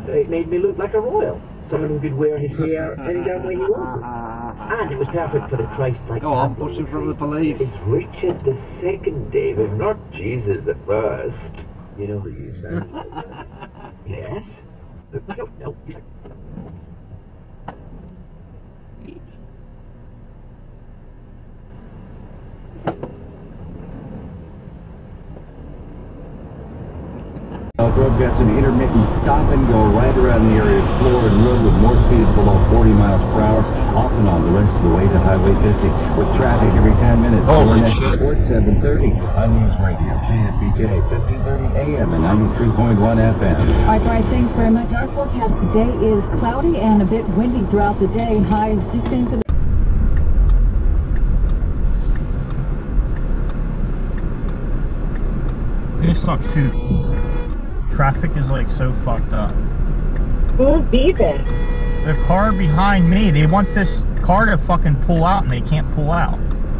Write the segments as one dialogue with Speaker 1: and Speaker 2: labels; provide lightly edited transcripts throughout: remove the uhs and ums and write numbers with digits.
Speaker 1: it made me look like a royal. Someone who could wear his hair any damn way he wanted. And it was perfect for the Christ-like
Speaker 2: push him from the police.
Speaker 1: It's Richard the Second, David, not Jesus the First. You know who you sound like. Yes? No.
Speaker 3: Road gets an intermittent stop and go right around the area floor and road with more speed below 40 miles per hour, off and on the rest of the way to Highway 50, with traffic every 10 minutes.
Speaker 2: Holy shit.
Speaker 3: Sports 730 on News Radio, KFBK, 1530 AM and 93.1 FM.
Speaker 4: All right, thanks very much. Our forecast today is cloudy and a bit windy throughout the day. Highs just into the...
Speaker 5: It sucks too. Traffic is like so fucked up.
Speaker 6: Who's beeping?
Speaker 5: The car behind me, they want this car to fucking pull out and they can't pull out.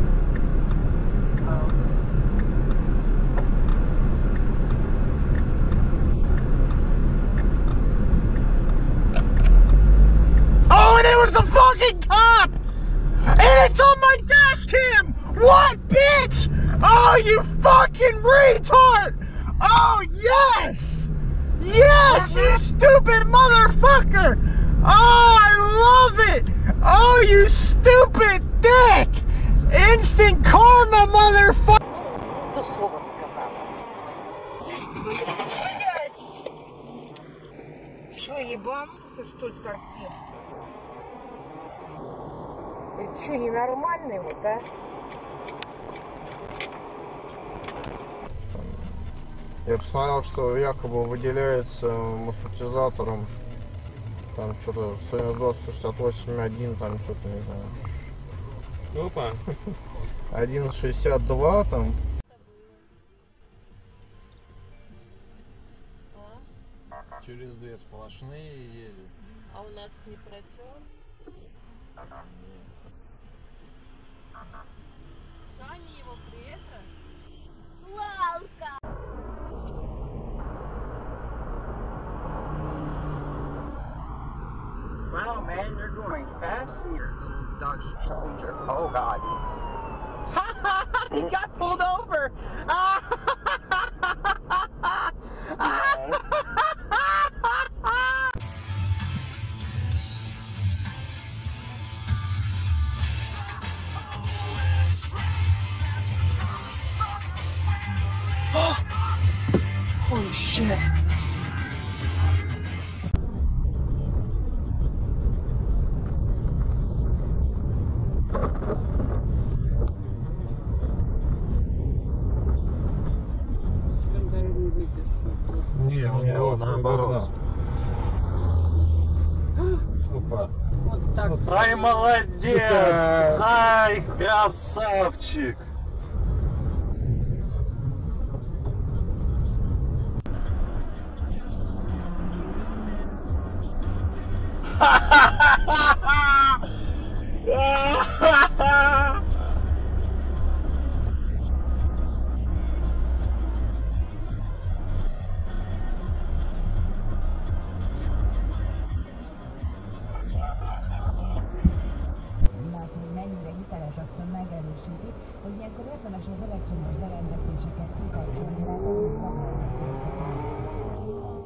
Speaker 5: Oh, and it was the fucking cop! And it's on my dash cam! What, bitch? Oh, you fucking retard! Oh, yes! Yes, you stupid motherfucker! Oh, I love it! Oh, you stupid dick! Instant karma, motherfucker!
Speaker 6: То слово сказала. Блядь! Чё, ебанулся, что ли, совсем? Это чё, ненормальный вот, а?
Speaker 7: Я посмотрел, что якобы выделяется маршрутизатором там что-то 120-168-1, там что-то не знаю.
Speaker 2: Опа.
Speaker 7: 1.62 там.
Speaker 2: Через две сплошные едет.
Speaker 6: А у нас не протер? Саня его при этом? Лалка!
Speaker 8: Wow, man, you're going fast here, Dodge Challenger. Oh, God. He got pulled over! Holy shit.
Speaker 2: Не, наоборот. Опа.
Speaker 6: Вот так.
Speaker 2: Ай, молодец! Ай, красавчик!
Speaker 4: Mennyire hiteles, azt megerősíti, hogy ilyenkor érdemes az elektromos berendezéseket kikapcsolni, mert azok zavarják a távozót.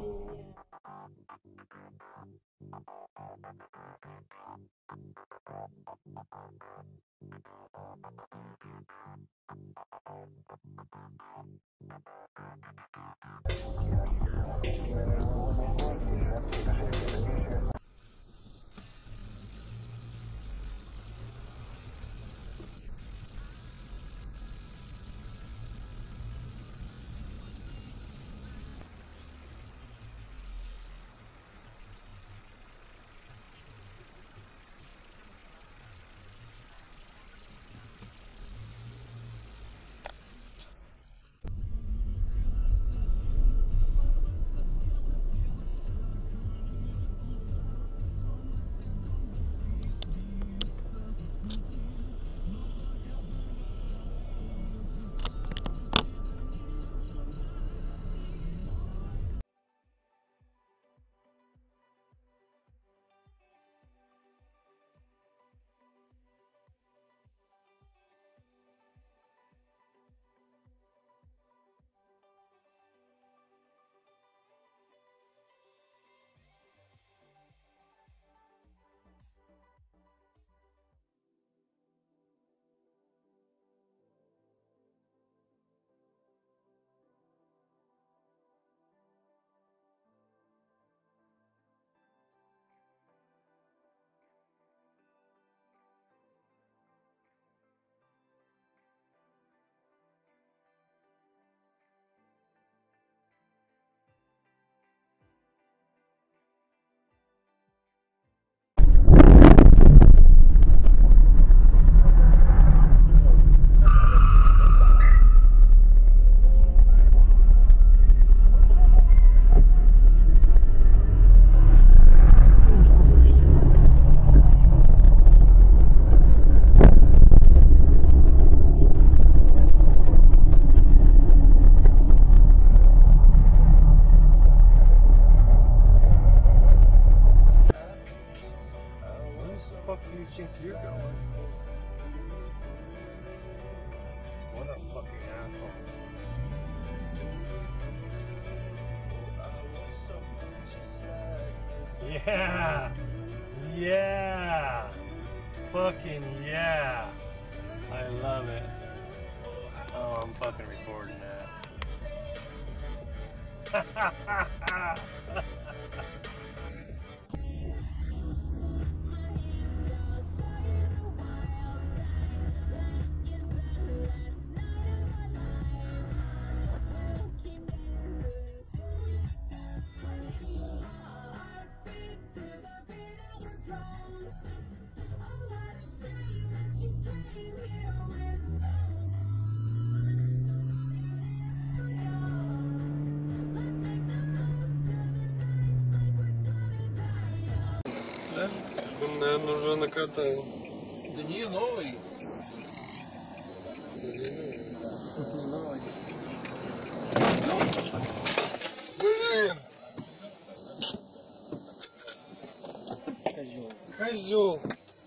Speaker 2: Yeah! Yeah! Fucking yeah! I love it. Oh, I'm fucking recording that.
Speaker 7: Он, наверное, уже накатал.
Speaker 2: Да не, новый.
Speaker 7: Блин! Козел.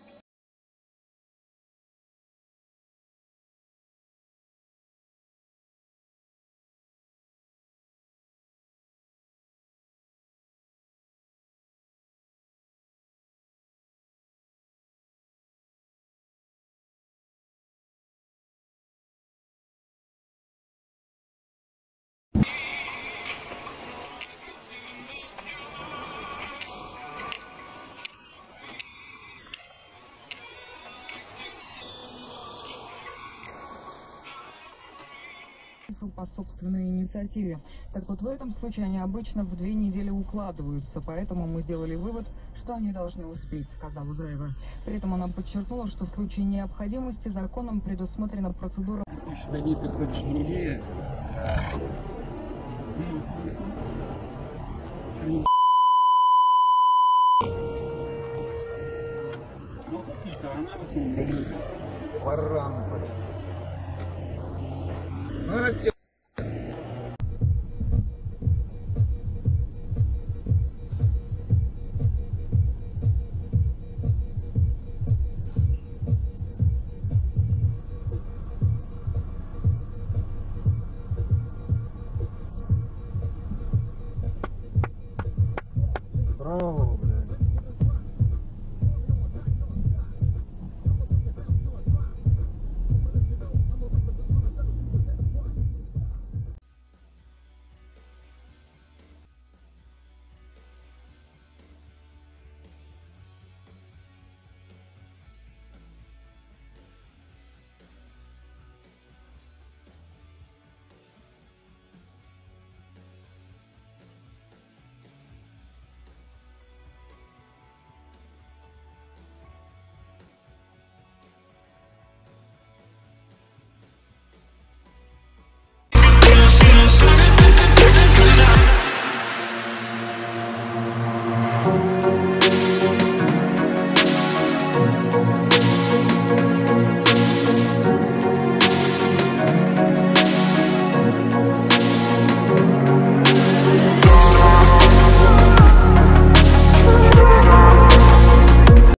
Speaker 9: По собственной инициативе. Так вот, в этом случае они обычно в 2 недели укладываются, поэтому мы сделали вывод, что они должны успеть, сказала Заева. При этом она подчеркнула, что в случае необходимости законом предусмотрена процедура...
Speaker 7: Баран, блин.
Speaker 2: Браво!